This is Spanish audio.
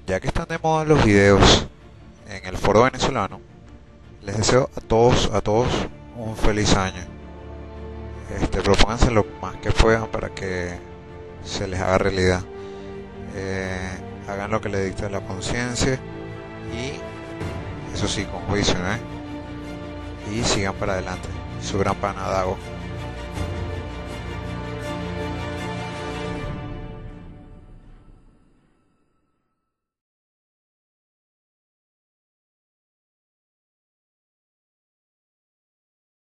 Ya que están de moda los videos en el foro venezolano, les deseo a todos un feliz año. Propónganse lo más que puedan para que se les haga realidad. Hagan lo que les dicta la conciencia y eso sí, con juicio, ¿eh? Y sigan para adelante. Su gran pana Dago.